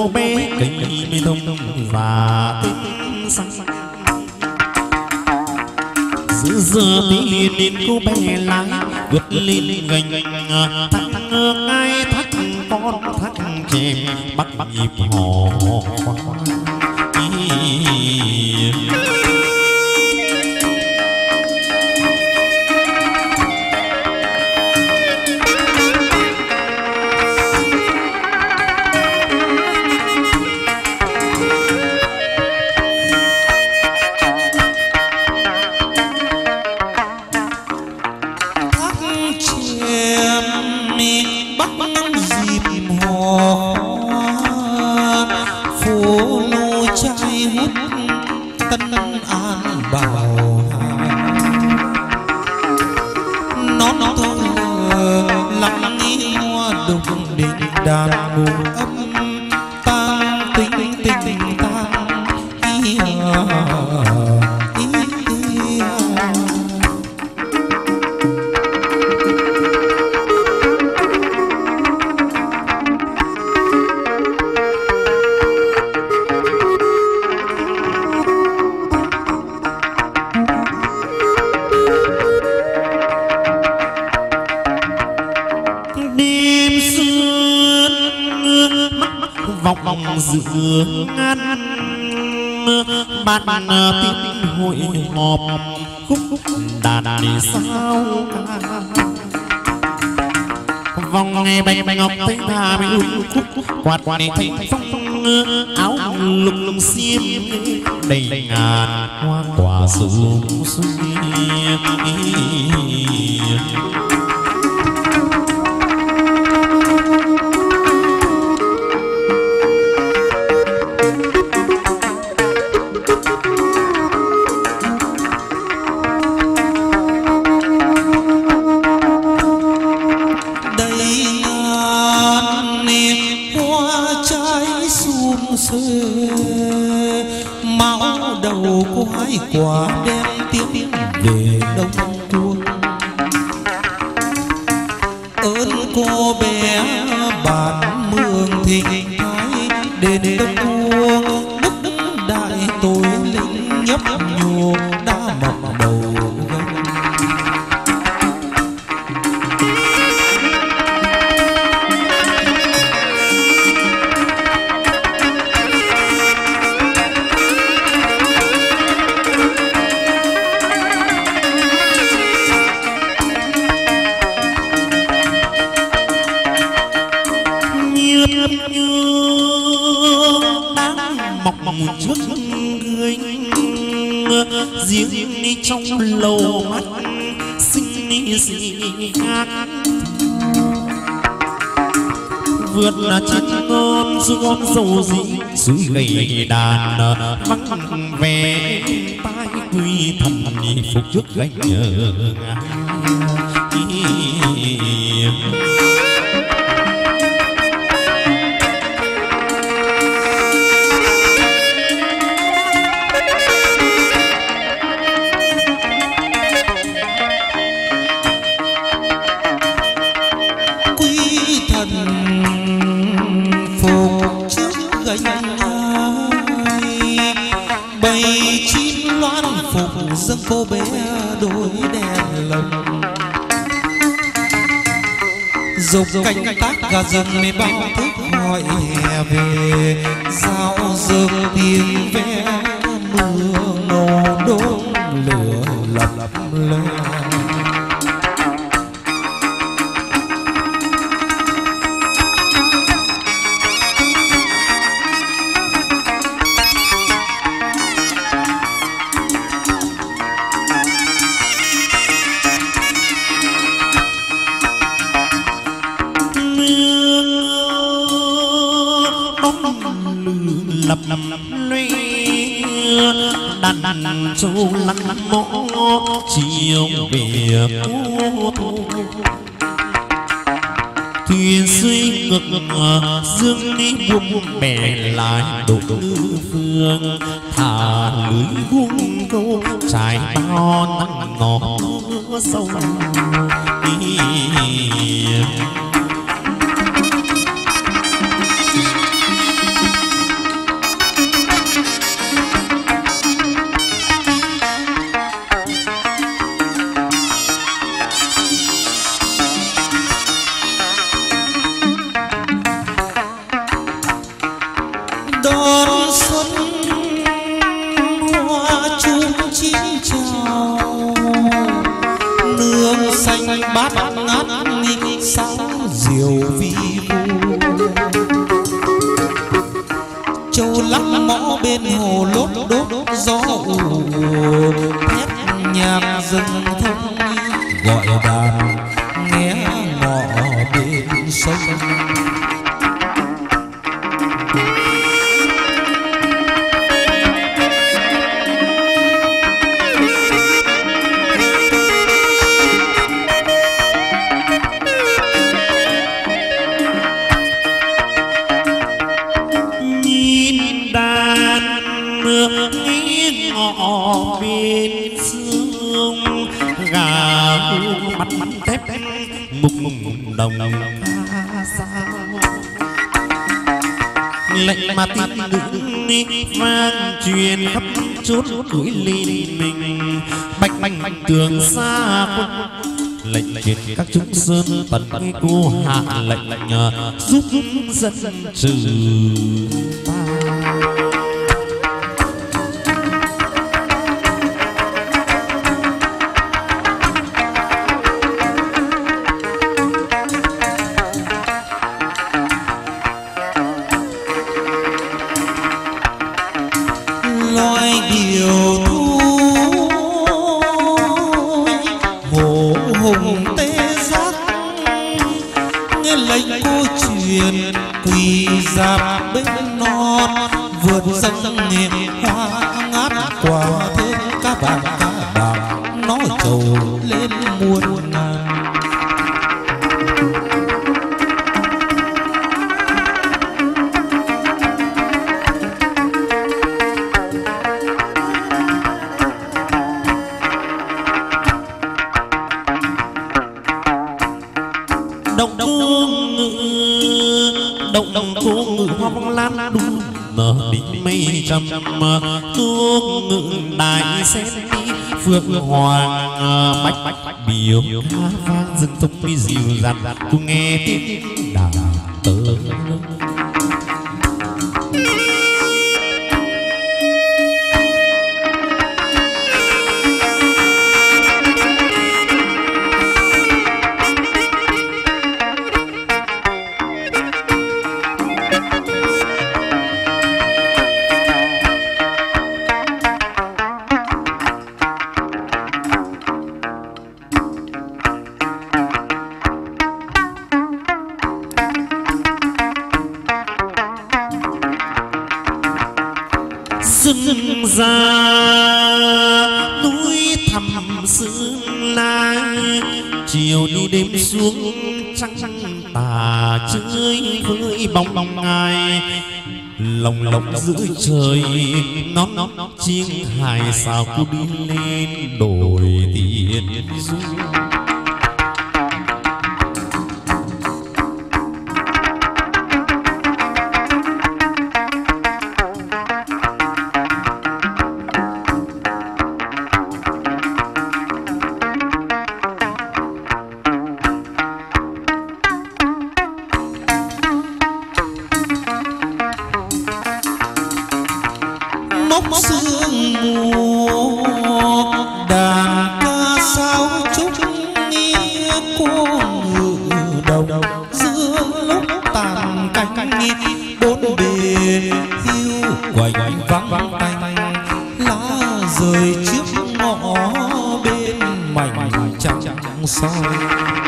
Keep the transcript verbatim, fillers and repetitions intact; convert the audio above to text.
cô bé cây mi thông và tinh sáng giữa giờ tí liền đến cô bé lái vượt lên gành thằng ai thắt con thắt chèm bắt bắt nhịp hò giữa ngăn ban tiếng hội họp khúc đàn đi sao vòng ngày bay bay ngọc thấy tha bị khúc quạt quạt đi thấy phong áo lục lục xiêm đầy ngàn hoa quả sum xuân quả đem tiếng về đông cuông ơn cô bé bản mường thịnh thái đến đông cuông đức đại tôi lính nhấp nhô đã mọc đầu gánh trước người riêng đi trong lầu mắt xinh gì khác vượt là trên ngon ruộng dầu gì suối gầy đàn vắng vẻ tai quy thần phục trước gánh nhờ dâng cô bé đôi đèn lồng dục canh tác gà rừng mới bao thức hỏi hè về giao dương tiếng ve mưa ngô đốt lửa lập lập lên lập lập luy đàn đàn châu lăn lăn mõ chiều về cô thu thuyền suy ngược ngược dương đi buông bè lại độ tư phương thả lưới vuông câu trải bao nắng ngọt sâu đón xuân hoa chum chín chào, nương xanh bát ngát sao diều vi vu. Châu lắc mõ bên hồ lốp đốt gió ù thét nhạc dâng thông gọi đàn nghe ngọ bên sông. mắt mắt tép mục mục đồng ca sao lệnh mà tin đứng vang truyền khắp chốn núi linh mình bạch bạch tường xa quân lệnh truyền các chúng sơn tần nghe cô hạ lệnh giúp dân trừ ta. Quỳ dạp bên non vượt sông nghe hoa ngát quả thơm cá vàng cá bạc nó trầu lên muôn ngàn. Đồng đồng đồng đồng cô ngự hoa bóng lan đu nở đỉnh mây trầm cô ngự đại sen đi phượng hoàng bách bách biểu ca vang rừng tung đi dịu dàng cô nghe tiếng đàn tơ. Dâng ra núi thẳm sương lai chiều đi đêm xuống trăng tà chơi với bóng bóng ai lòng lòng giữa trời ngóng ngóng chiêng hài sao cô đi lên đồi tiền du. Sương mù đàn ca sao chúc nghe cô ngự đồng giữa lúc tàn cánh bốn bề hiu quạnh vắng tanh lá rơi trước ngõ bên mảnh trăng soi.